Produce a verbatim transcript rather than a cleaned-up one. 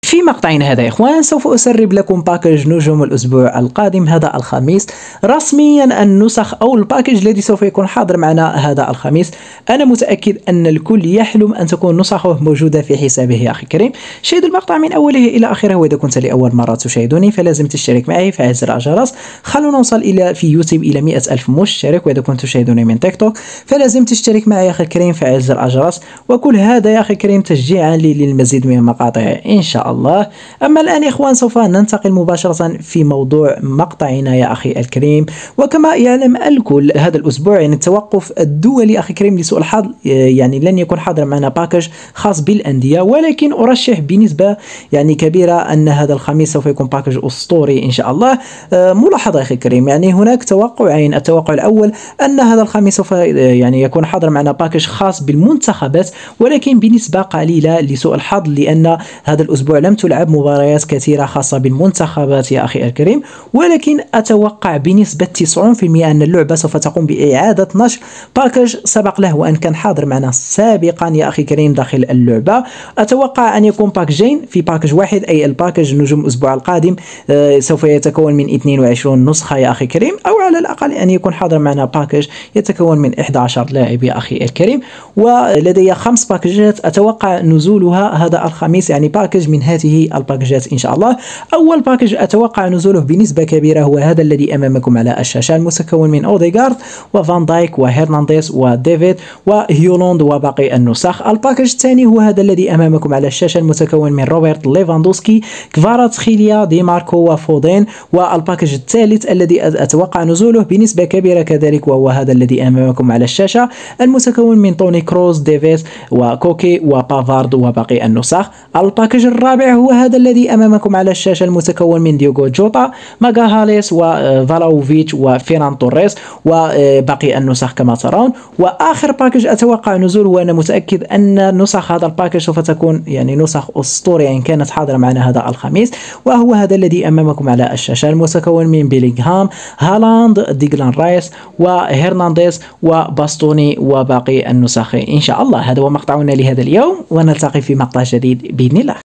في مقطعنا هذا يا إخوان سوف أسرب لكم باكج نجوم الأسبوع القادم هذا الخميس رسميا. النسخ أو الباكج الذي سوف يكون حاضر معنا هذا الخميس، أنا متأكد أن الكل يحلم أن تكون نسخه موجودة في حسابه يا أخي الكريم. شاهد المقطع من أوله إلى آخره، وإذا كنت لأول مرة تشاهدني فلازم تشترك معي، فعل زر الجرس. خلونا نوصل إلى في يوتيوب إلى مئة ألف مشترك، وإذا كنت تشاهدني من تيك توك فلازم تشترك معي يا أخي الكريم، فعل زر الجرس. وكل هذا يا أخي الكريم تشجيعا لي للمزيد من المقاطع إن شاء الله. أما الآن يا إخوان سوف ننتقل مباشرة في موضوع مقطعنا يا أخي الكريم. وكما يعلم الكل هذا الأسبوع يعني التوقف الدولي أخي الكريم لسوء الحظ يعني لن يكون حاضر معنا باكج خاص بالأندية، ولكن أرشح بنسبة يعني كبيرة أن هذا الخميس سوف يكون باكج أسطوري إن شاء الله. ملاحظة أخي الكريم، يعني هناك توقعين. التوقع الأول أن هذا الخميس سوف يعني يكون حاضر معنا باكج خاص بالمنتخبات، ولكن بنسبة قليلة لسوء الحظ، لأن هذا الأسبوع لم تلعب مباريات كثيرة خاصة بالمنتخبات يا أخي الكريم. ولكن أتوقع بنسبة تسعين بالمئة أن اللعبة سوف تقوم بإعادة نشر باكج سبق له وأن كان حاضر معنا سابقا يا أخي الكريم داخل اللعبة. أتوقع أن يكون باكجين في باكج واحد، أي الباكج نجوم الأسبوع القادم آه سوف يتكون من اثنين وعشرين نسخة يا أخي الكريم، أو على الأقل أن يكون حاضر معنا باكج يتكون من أحد عشر لاعب يا أخي الكريم. ولدي خمس باكجات أتوقع نزولها هذا الخميس، يعني باكج من هذه الباكجات إن شاء الله. أول باكج أتوقع نزوله بنسبة كبيرة هو هذا الذي أمامكم على الشاشة، المتكون من أوديغارد وفان دايك وهرنانديز وديفيد وهيولاند وباقي النسخ. الباكج الثاني هو هذا الذي أمامكم على الشاشة، المتكون من روبرت ليفاندوسكي كفاراتسخيليا دي ماركو وفودين. والباكج الثالث الذي أتوقع نزوله بنسبة كبيرة كذلك وهو هذا الذي أمامكم على الشاشة، المتكون من توني كروز ديفيز وكوكي وبافارد وباقي النسخ. الباكج الرابع هو هذا الذي أمامكم على الشاشة، المتكون من ديوغو جوتا ماغاهاليس وفالاوفيتش وفيران توريس وباقي النسخ كما ترون. وآخر باكج أتوقع نزوله، وأنا متأكد أن نسخ هذا الباكج سوف تكون يعني نسخ أسطورية إن كانت حاضرة معنا هذا الخميس، وهو هذا الذي أمامكم على الشاشة، المتكون من بيلينغهام هالاند ديغلان رايس وهرنانديز وباستوني وباقي النسخ إن شاء الله. هذا هو مقطعنا لهذا اليوم، ونلتقي في مقطع جديد بإذن الله.